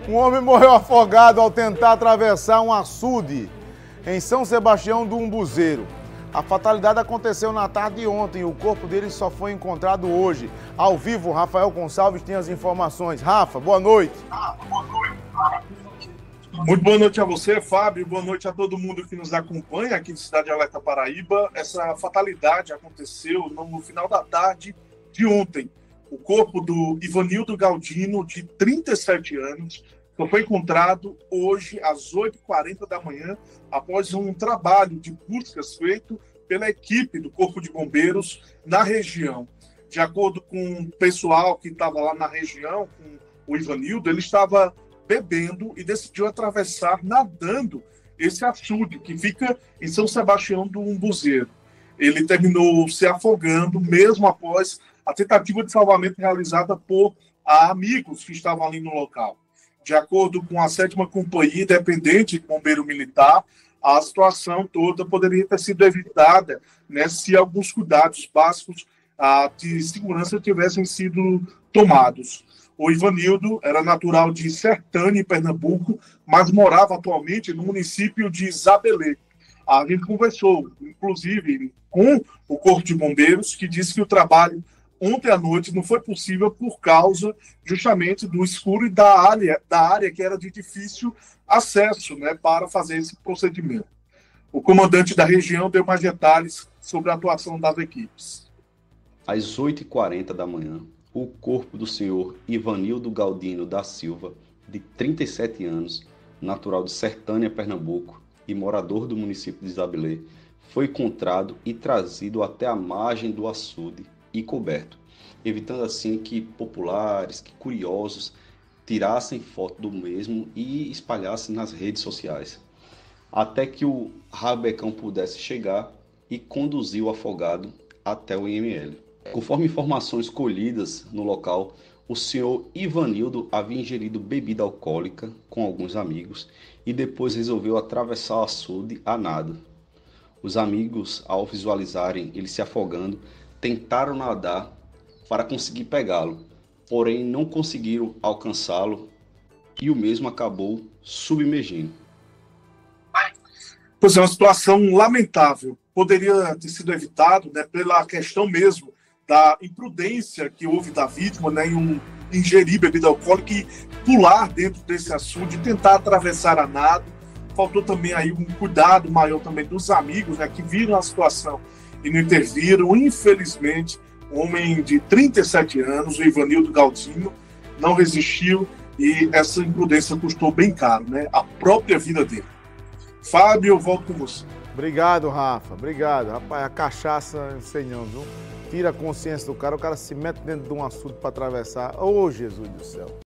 Um homem morreu afogado ao tentar atravessar um açude em São Sebastião do Umbuzeiro. A fatalidade aconteceu na tarde de ontem e o corpo dele só foi encontrado hoje. Ao vivo, Rafael Gonçalves tem as informações. Rafa, boa noite. Muito boa noite a você, Fábio. Boa noite a todo mundo que nos acompanha aqui de Cidade Alerta, Paraíba. Essa fatalidade aconteceu no final da tarde de ontem. O corpo do Ivanildo Galdino, de 37 anos, só foi encontrado hoje às 8h40 da manhã, após um trabalho de buscas feito pela equipe do Corpo de Bombeiros na região. De acordo com o pessoal que estava lá na região, com o Ivanildo, ele estava bebendo e decidiu atravessar nadando esse açude que fica em São Sebastião do Umbuzeiro. Ele terminou se afogando mesmo após a tentativa de salvamento realizada por amigos que estavam ali no local. De acordo com a 7ª Companhia Independente de Bombeiro Militar, a situação toda poderia ter sido evitada, né, se alguns cuidados básicos de segurança tivessem sido tomados. O Ivanildo era natural de Sertânia, em Pernambuco, mas morava atualmente no município de Isabelê. A gente conversou, inclusive, com o Corpo de Bombeiros, que disse que o trabalho ontem à noite não foi possível por causa justamente do escuro e da área que era de difícil acesso, né, para fazer esse procedimento. O comandante da região deu mais detalhes sobre a atuação das equipes. Às 8h40 da manhã, o corpo do senhor Ivanildo Galdino da Silva, de 37 anos, natural de Sertânia, Pernambuco, e morador do município de Isabelê, foi encontrado e trazido até a margem do açude e coberto, evitando assim que populares, que curiosos, tirassem foto do mesmo e espalhassem nas redes sociais, até que o rabecão pudesse chegar e conduzir o afogado até o IML. Conforme informações colhidas no local, o senhor Ivanildo havia ingerido bebida alcoólica com alguns amigos e depois resolveu atravessar o açude a nado. Os amigos, ao visualizarem ele se afogando, tentaram nadar para conseguir pegá-lo, porém não conseguiram alcançá-lo e o mesmo acabou submergindo. Pois é, uma situação lamentável. Poderia ter sido evitado, né, pela questão mesmo da imprudência que houve da vítima, né, em ingerir bebida alcoólica e pular dentro desse açude e tentar atravessar a nado. Faltou também aí um cuidado maior também dos amigos, né, que viram a situação e não interviram. Infelizmente, um homem de 37 anos, o Ivanildo Galdino, não resistiu e essa imprudência custou bem caro, né, a própria vida dele. Fábio, eu volto com você. Obrigado, Rafa. Obrigado. Rapaz, a cachaça, não sei não, viu? Tira a consciência do cara, o cara se mete dentro de um açude para atravessar. Ô, Jesus do céu.